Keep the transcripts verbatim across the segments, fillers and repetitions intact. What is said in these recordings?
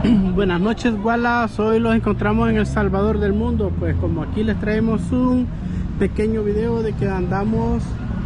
Buenas noches, Wallace. Hoy los encontramos en El Salvador del Mundo. Pues como aquí les traemos un pequeño video de que andamos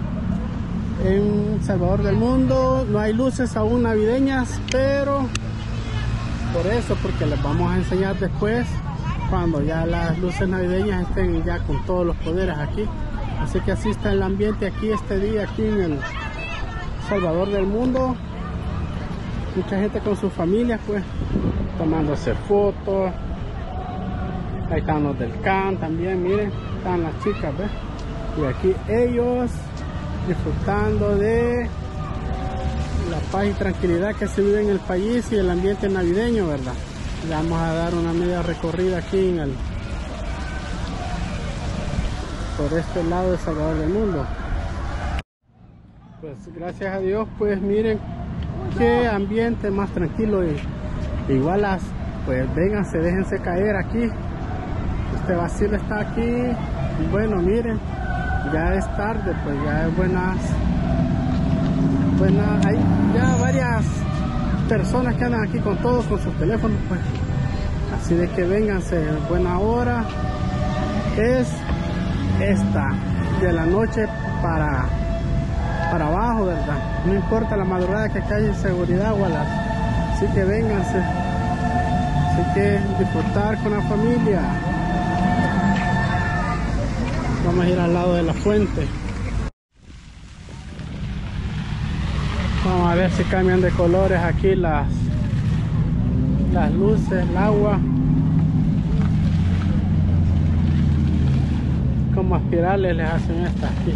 en Salvador del Mundo. No hay luces aún navideñas, pero por eso, porque les vamos a enseñar después cuando ya las luces navideñas estén ya con todos los poderes aquí. Así que así está el ambiente aquí este día aquí en El Salvador del Mundo. Mucha gente con sus familias pues tomándose fotos. Ahí están los del C A N también, miren, están las chicas, ¿ves? Y aquí ellos disfrutando de la paz y tranquilidad que se vive en el país y el ambiente navideño, ¿verdad? Le vamos a dar una media recorrida aquí en el por este lado de Salvador del Mundo. Pues gracias a Dios, pues miren qué ambiente más tranquilo. Y igual las, pues vénganse, déjense caer aquí. Este vacío está aquí. Y bueno, miren, ya es tarde, pues ya hay buenas, buenas, hay ya varias personas que andan aquí con todos, con sus teléfonos, pues. Así de que vénganse, buena hora es esta de la noche para para abajo, ¿verdad? No importa la madrugada que acá hay inseguridad, Wallace. Así que vénganse. Así que disfrutar con la familia. Vamos a ir al lado de la fuente. Vamos a ver si cambian de colores aquí las las luces, el agua. Como espirales les hacen estas aquí.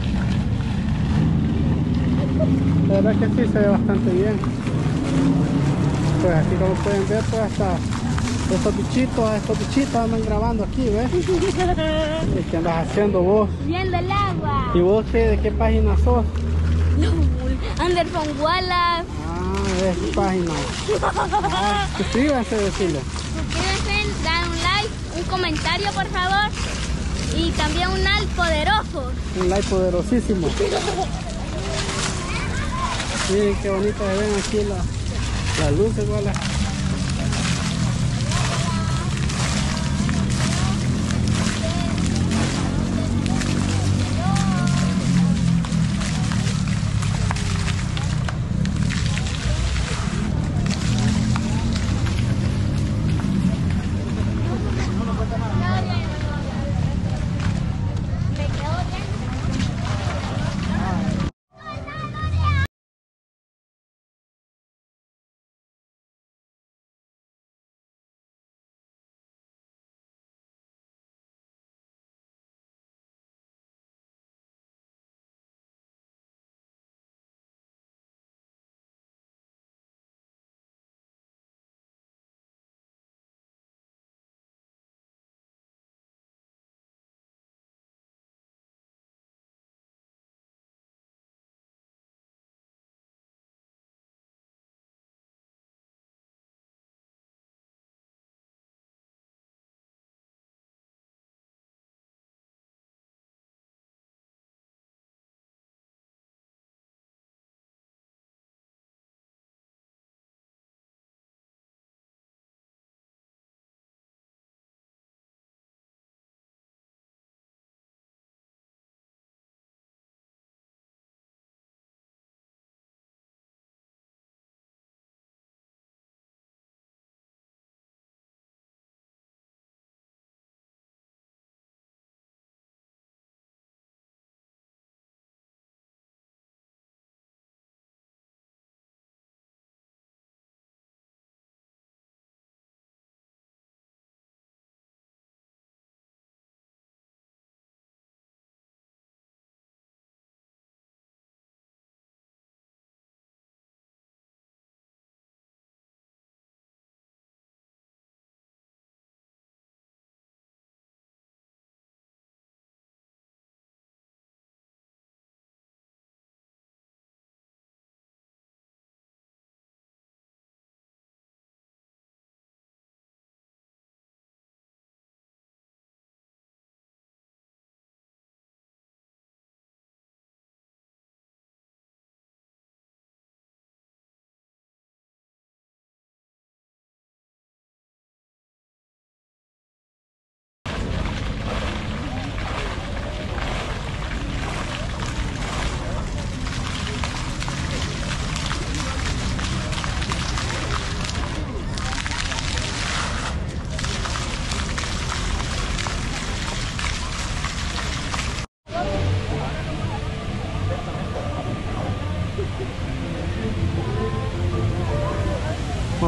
La verdad que sí se ve bastante bien. Pues aquí como pueden ver, pues hasta estos bichitos, estos bichitos andan grabando aquí, ¿ves? ¿Qué andas haciendo vos? Viendo el agua. ¿Y vos qué, de qué página sos? Anderson Wallace. Ah, de qué página. Ah, suscríbanse, decirle. Suscríbanse, dan un like, un comentario por favor. Y también un like poderoso. Un like poderosísimo. Miren qué bonita se ven aquí las la luces, Wallace.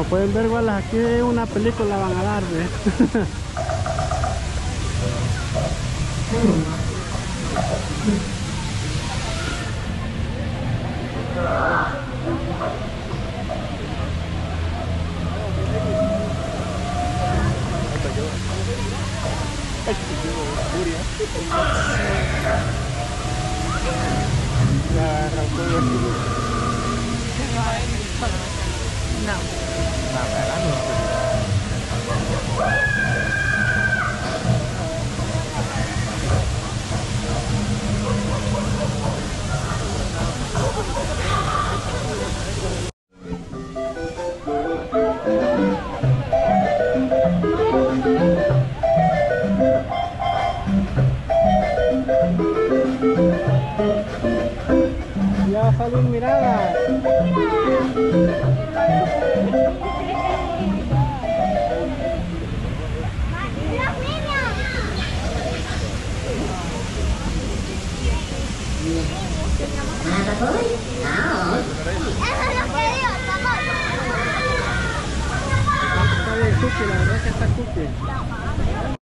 pueden ver, igual aquí una película van a dar, ¿ve? Ya va a salir mirada. À, bà ơi.